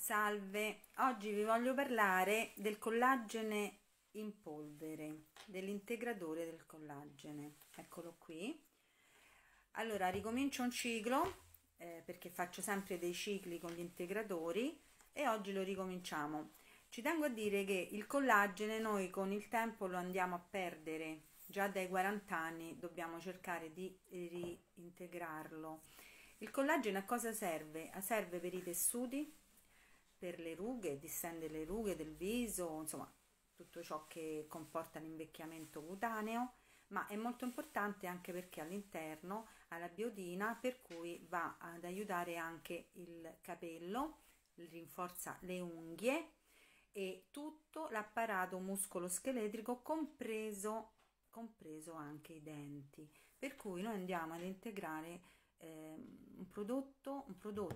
Salve, oggi vi voglio parlare del collagene in polvere, dell'integratore del collagene. Eccolo qui. Allora, ricomincio un ciclo perché faccio sempre dei cicli con gli integratori e oggi lo ricominciamo. Ci tengo a dire che il collagene noi con il tempo lo andiamo a perdere, già dai 40 anni dobbiamo cercare di reintegrarlo. Il collagene a cosa serve? Serve per i tessuti, per le rughe, distende le rughe del viso, insomma tutto ciò che comporta l'invecchiamento cutaneo, ma è molto importante anche perché all'interno ha la biotina, per cui va ad aiutare anche il capello, rinforza le unghie e tutto l'apparato muscolo-scheletrico, compreso anche i denti, per cui noi andiamo ad integrare un prodotto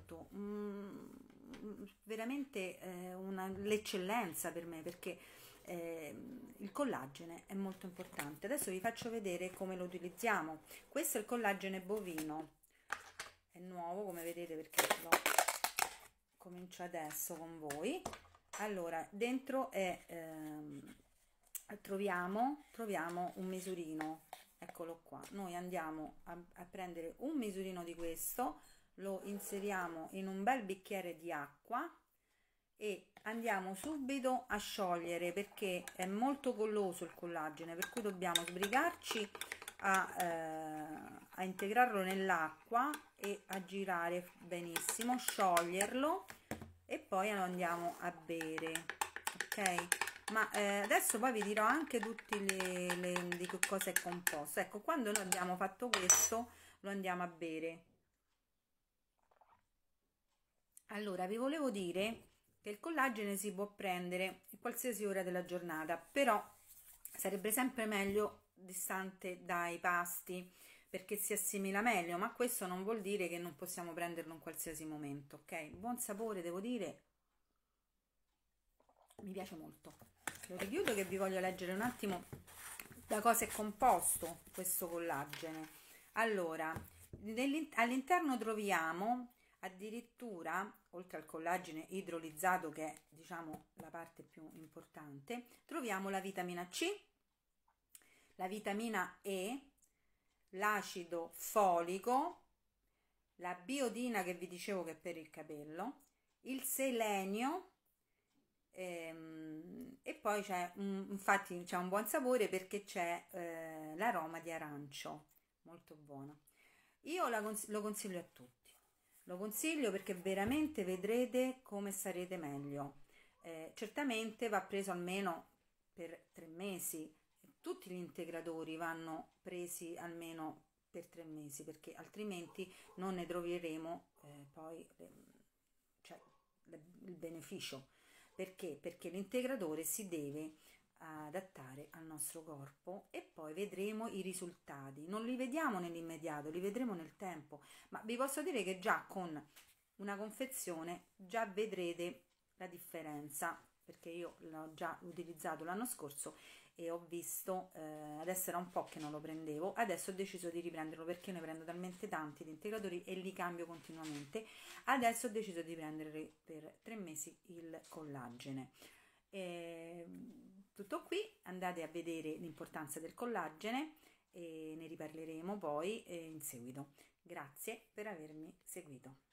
veramente l'eccellenza per me, perché il collagene è molto importante. Adesso vi faccio vedere come lo utilizziamo. Questo è il collagene bovino, è nuovo come vedete perché lo comincio adesso con voi. Allora, dentro troviamo un misurino, eccolo qua. Noi andiamo a prendere un misurino di questo, lo inseriamo in un bel bicchiere di acqua e andiamo subito a sciogliere perché è molto colloso il collagene, per cui dobbiamo sbrigarci a integrarlo nell'acqua e a girare benissimo, scioglierlo e poi lo andiamo a bere, ok? Ma adesso poi vi dirò anche tutti di che cosa è composto. Ecco, quando noi abbiamo fatto questo lo andiamo a bere. Allora, vi volevo dire che il collagene si può prendere in qualsiasi ora della giornata, però sarebbe sempre meglio distante dai pasti perché si assimila meglio, ma questo non vuol dire che non possiamo prenderlo in qualsiasi momento, ok? Buon sapore, devo dire, mi piace molto. Lo richiudo che vi voglio leggere un attimo da cosa è composto questo collagene. Allora, all'interno troviamo addirittura, oltre al collagene idrolizzato che è, diciamo, la parte più importante, troviamo la vitamina C, la vitamina E, l'acido folico, la biotina che vi dicevo che è per il capello, il selenio, e poi c'è infatti c'è un buon sapore perché c'è l'aroma di arancio, molto buono. Io lo consiglio a tutti, lo consiglio perché veramente vedrete come starete meglio. Certamente va preso almeno per 3 mesi, tutti gli integratori vanno presi almeno per 3 mesi perché altrimenti non ne troveremo poi cioè, il beneficio. Perché? Perché l'integratore si deve adattare al nostro corpo e poi vedremo i risultati. Non li vediamo nell'immediato, li vedremo nel tempo, ma vi posso dire che già con una confezione già vedrete la differenza, perché io l'ho già utilizzato l'anno scorso e ho visto, adesso era un po' che non lo prendevo, adesso ho deciso di riprenderlo perché ne prendo talmente tanti di integratori e li cambio continuamente. Adesso ho deciso di prendere per 3 mesi il collagene. Tutto qui, andate a vedere l'importanza del collagene e ne riparleremo poi in seguito. Grazie per avermi seguito.